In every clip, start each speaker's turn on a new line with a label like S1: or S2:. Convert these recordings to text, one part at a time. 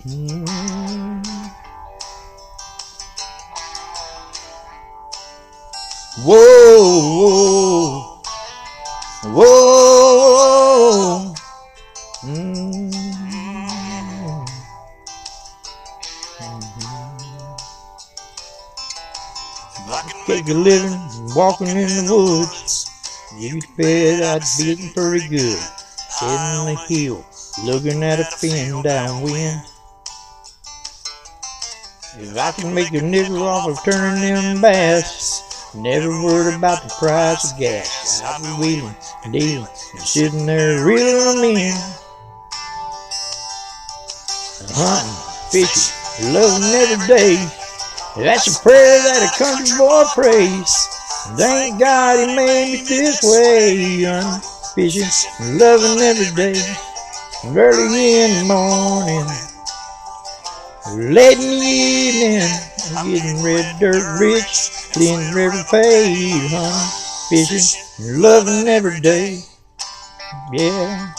S1: Mm. Whoa, whoa, whoa. Mm. If I could make a living walking in the woods, you bet I'd be getting pretty good. Heading on the hill, looking at a fin downwind. If I could make a nickel off of turning them bass, never worried about the price of gas, I'd be wheeling, dealing, and sitting there reeling them in. Hunting, fishing, loving every day, that's a prayer that a country boy prays. Thank God he made me this way. Hunting, fishing, loving every day, early in the morning, late in the evening, I'm getting red dirt rich, clean river paid, hunting, fishing, loving every day, yeah.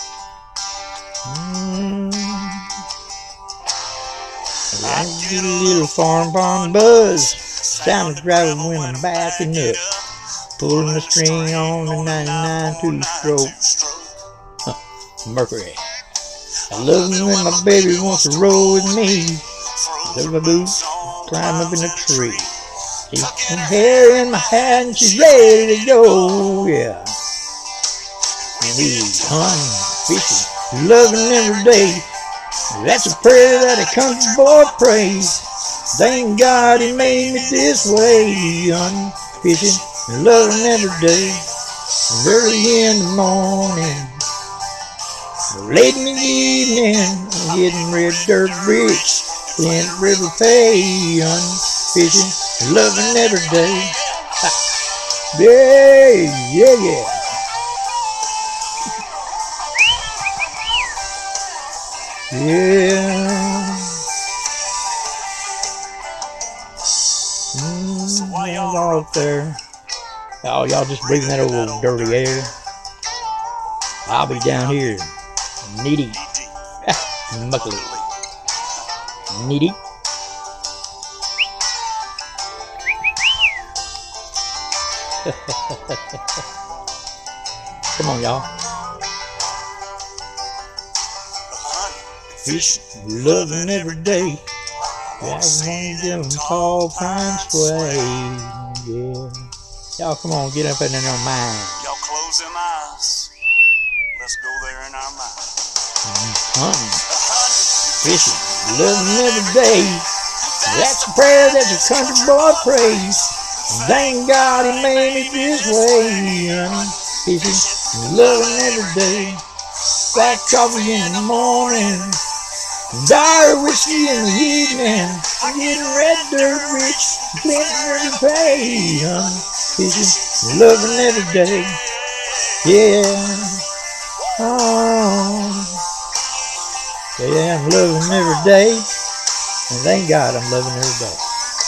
S1: I get a little farm barn buzz, sound of gravel when I'm backing up, pulling the string on the 99 two-stroke Mercury. I love it when my baby wants to roll with me. Throw my boots, climb up in a tree. She's some hair in my hat and she's ready to go, yeah. And he's hunting, fishing, loving every day. That's a prayer that a country boy prays. Thank God he made me this way. Hunting, fishing, loving every day. Early in the morning, late in the evening, I'm getting red dirt rich, Flint River pay, hunting, fishing, loving every day. Yeah, yeah, yeah. Yeah. Y'all out there. Oh, y'all just breathing that old dirty air. I'll be down here, knee-deep, muckly, knee-deep. Come on, y'all. Fish, loving every day. That's one of them tall pine sway. Yeah. Y'all, come on, get up in your mind.
S2: Y'all close them eyes. Let's go there in our mind.
S1: Hunting, fishing, loving every day. That's a prayer that your country boy prays. Thank God he made me this way. Hunting, fishing, loving every day. Black coffee in the morning, dire whiskey in the evening. I'm getting red dirt rich, Flint River pay. Hunting, fishing, loving every day. Yeah. Oh. Yeah, I'm loving every day, and thank God I'm loving every day.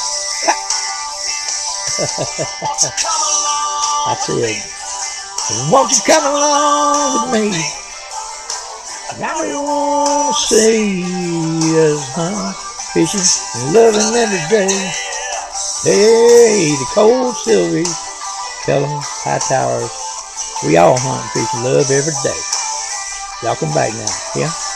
S1: I said, won't you come along with me? I don't want to see us hunting, fishing, loving every day. Hey, the cold Sylvie, Pelham, High Towers, we all hunt, fish, love every day. Y'all come back now, yeah?